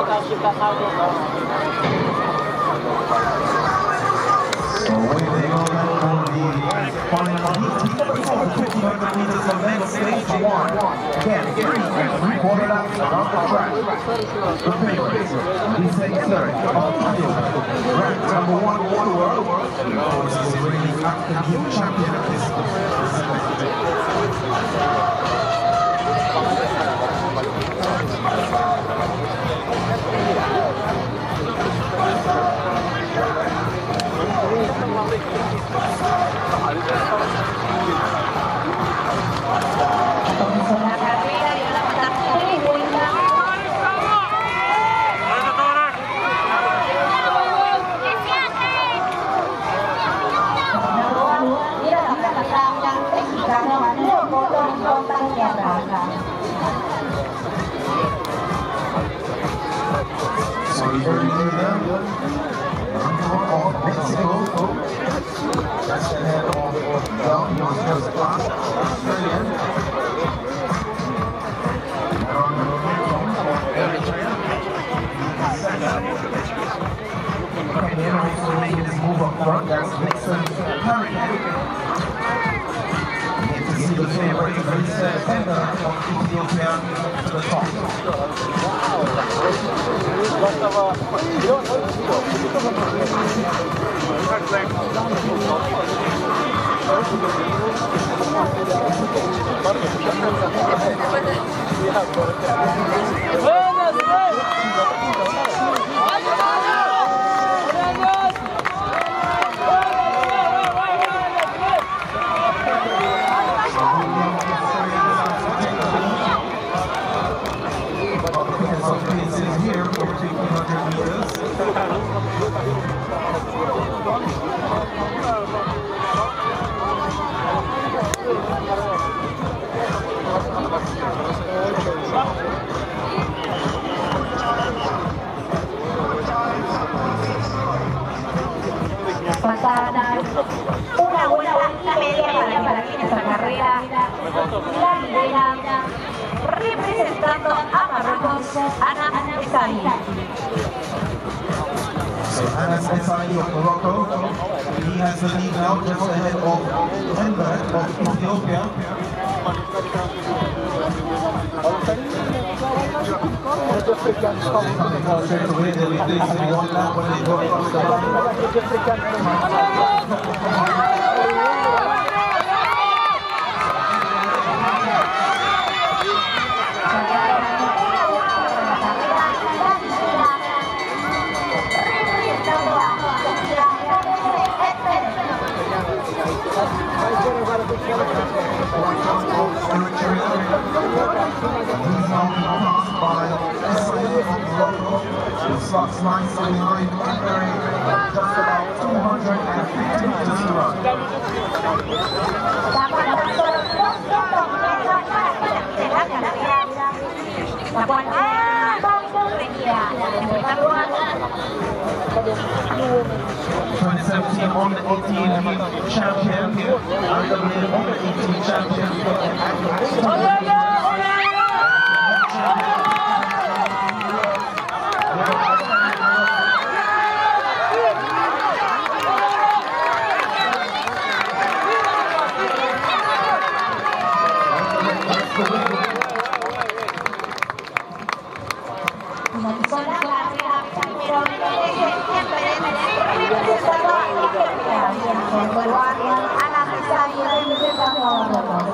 1,500 meters of men stage one. Again, 3 laps around the track. The favorite, he said third, ranked number 1 all the world. This is really the new champion of this. So you're in there, Mexico, that's the head of Belgium, first class, Australian. And then also making this move up front, that's Nixon Hurricane. You see the favorite of this defender of Ethiopia to the top. Here for 200 meters. Pasada una hora y media para esta carrera. La lidera, representando a Marruecos, Ana Esai. So Anas Esai of Morocco, he has the lead now just ahead of Enver of Ethiopia. Straight away, they'll be doing one lap when they go across the line. Slots line 79, just about 250 meters to run. On the 18 champion, RWA on the 18 champion. Ana Esai representando a Marruecos.